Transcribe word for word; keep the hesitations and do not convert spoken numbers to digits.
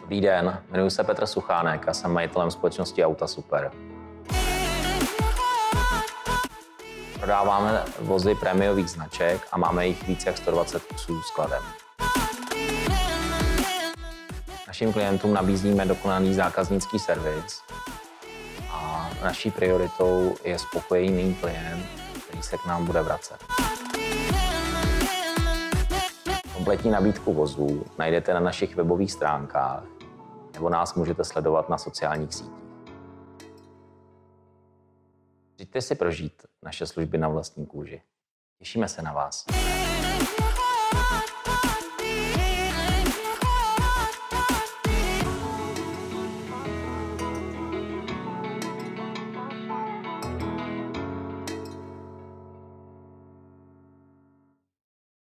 Dobrý den, jmenuji se Petr Suchánek a jsem majitelem společnosti Auta Super. Prodáváme vozy prémiových značek a máme jich více jak sto dvacet kusů skladem. Našim klientům nabízíme dokonalý zákaznický servis a naší prioritou je spokojený klient, který se k nám bude vracet. Kompletní nabídku vozů najdete na našich webových stránkách nebo nás můžete sledovat na sociálních sítích. Přijďte si prožít naše služby na vlastní kůži. Těšíme se na vás.